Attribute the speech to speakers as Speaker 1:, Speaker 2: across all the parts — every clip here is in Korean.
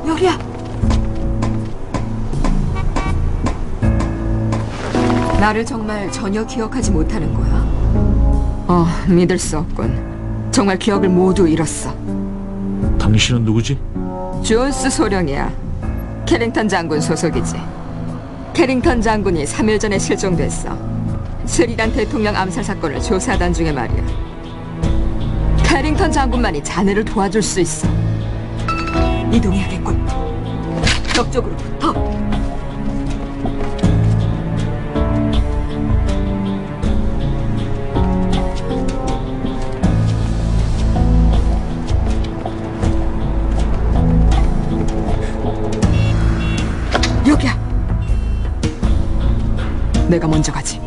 Speaker 1: 여기야. 나를 정말 전혀 기억하지 못하는 거야? 믿을 수 없군. 정말 기억을 모두 잃었어.
Speaker 2: 당신은 누구지?
Speaker 1: 존스 소령이야. 캐링턴 장군 소속이지. 캐링턴 장군이 3일 전에 실종됐어. 셰리단 대통령 암살 사건을 조사하던 중에 말이야. 캐링턴 장군만이 자네를 도와줄 수 있어. 이동해야겠군. 벽 쪽으로 붙어. 여기야. 내가 먼저 가지.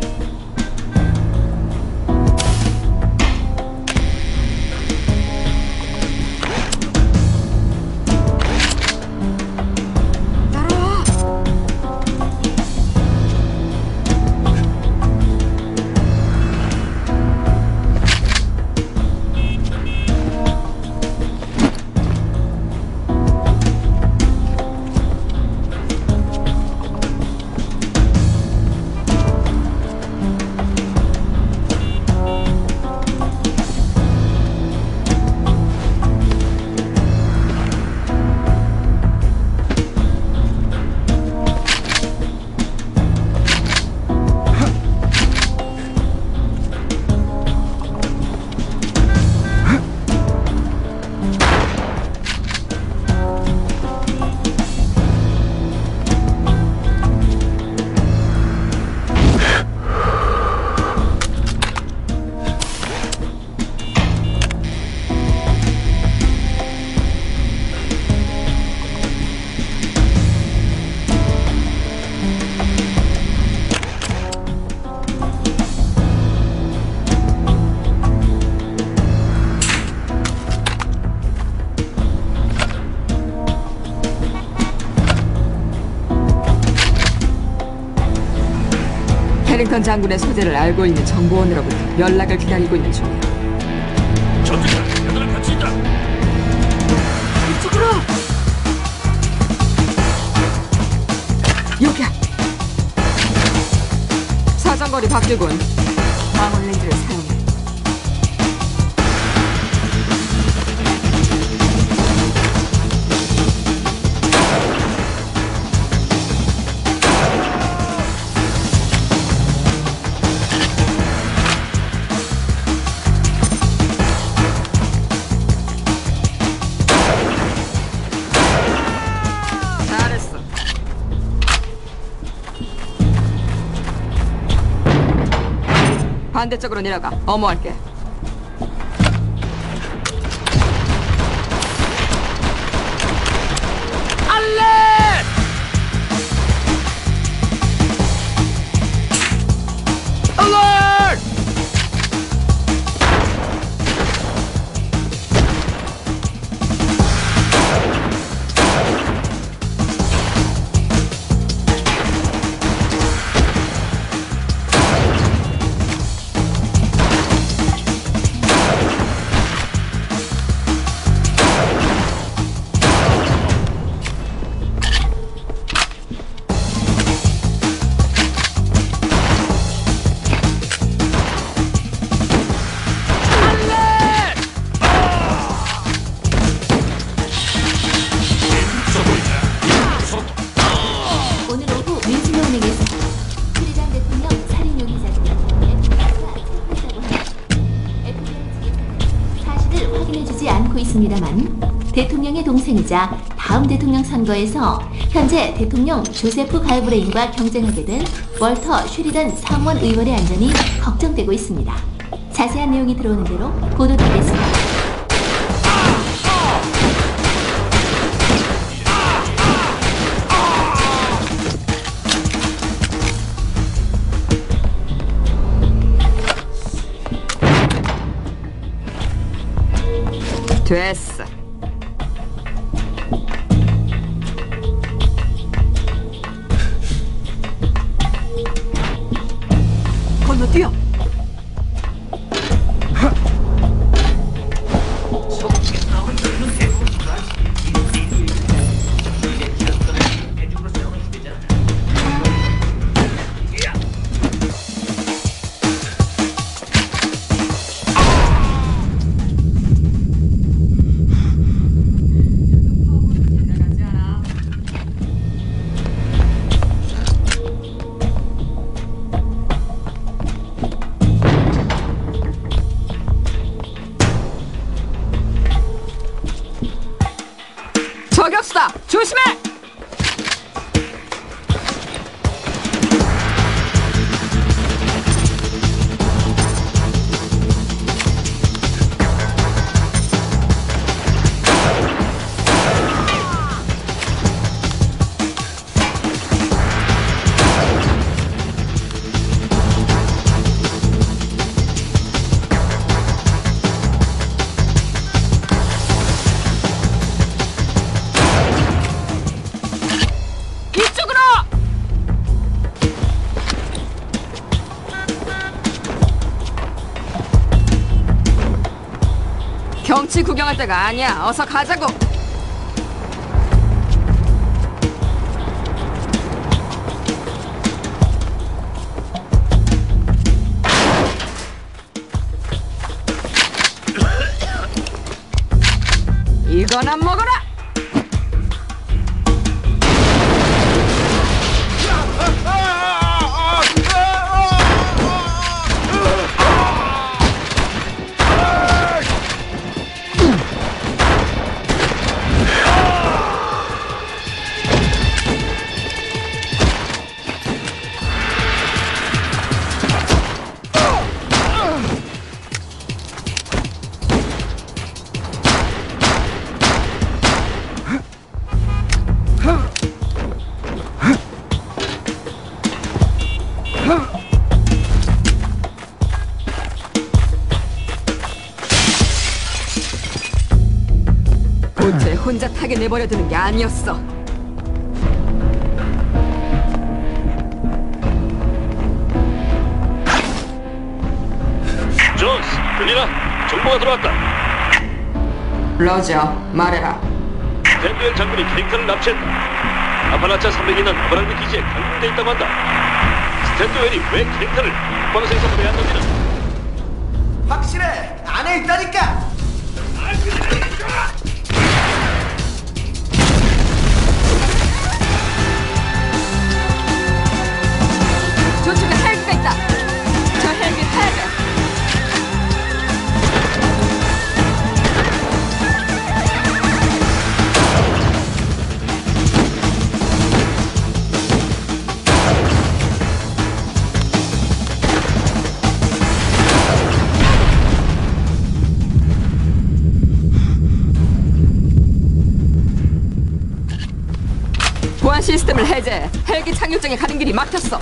Speaker 1: 캐링턴 장군의 소재를 알고 있는 정보원으로부터 연락을 기다리고 있는 중이야.
Speaker 2: 전투자, 얘들아 같이 있다.
Speaker 1: 이쪽으로! 여기야! 사정거리 바뀌군. 마몬렌즈를 사용해. 반대쪽으로 내려가. 어머할게.
Speaker 2: 알레! 알레!
Speaker 3: 있습니다만 대통령의 동생이자 다음 대통령 선거에서 현재 대통령 조세프 갈브레인과 경쟁하게 된 월터 쉐리단 상원 의원의 안전이 걱정되고 있습니다. 자세한 내용이 들어오는 대로 보도드리겠습니다.
Speaker 1: 됐어. 건너뛰어. 저격수다! 조심해! 이쪽으로! 경치 구경할 때가 아니야. 어서 가자고. 이거나 먹어라. 보트에 혼자 타게 내버려두는 게 아니었어.
Speaker 2: 존스, 들리나? 정보가 들어왔다.
Speaker 1: 러저, 말해라.
Speaker 2: 샌드웰 장군이 캐릭터를 납치했다. 아팔라차 300에 있는 버랄드 기지에 감금돼 있다고 한다. 스탠드웰이 왜 캐릭터를 국방서에서 빼앗는지는
Speaker 4: 확실해! 안에 있다니까!
Speaker 1: 저쪽에 헬기가 있다. 저 헬기 타야 돼. 보안 시스템을 해제해. 헬기 착륙장에 가는 길이 막혔어.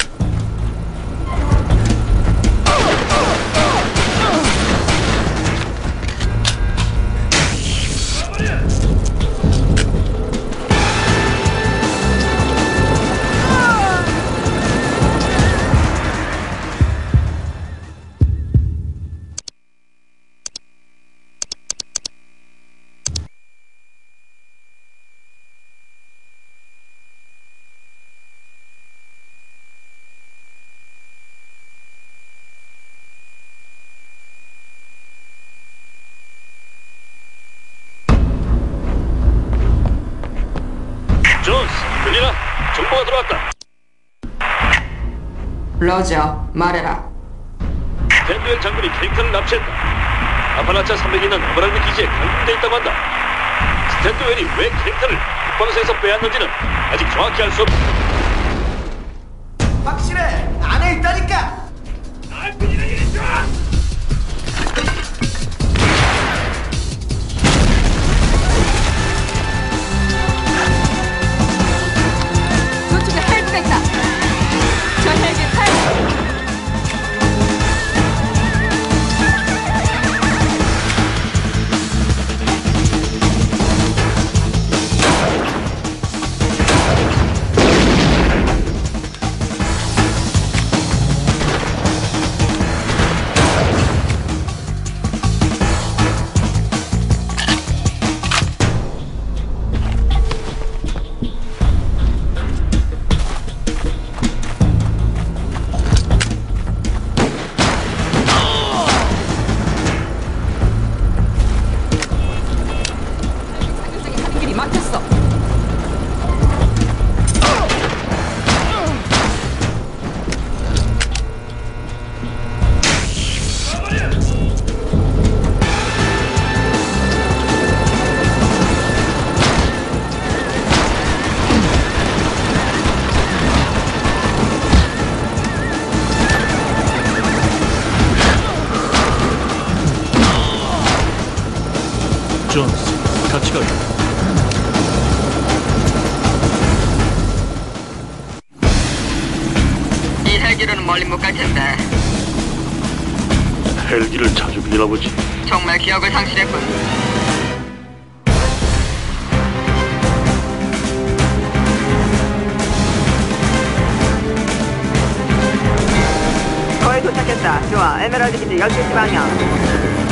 Speaker 2: 존스, 들리나? 정보가 들어왔다.
Speaker 1: 러저, 말해라.
Speaker 2: 샌드웰 장군이 캐릭터를 납치했다. 아팔라차 300에 있는 버랄드 기지에 감금돼 있다고 한다. 스탠드웰이 왜 캐릭터를 국방서에서 빼앗는지는 아직 정확히 알 수 없다.
Speaker 4: 확실해! 안에 있다니까!
Speaker 1: 저쪽에 헬기가 있다. 저 헬기 타야 돼.
Speaker 2: 존스, 같이 가자.
Speaker 1: 이 헬기로는 멀리 못 갈 텐데
Speaker 2: 헬기를 자주 빌려나 보지.
Speaker 1: 정말 기억을 상실했군. 거의 도착했다. 좋아, 에메랄드 기지 12시 방향.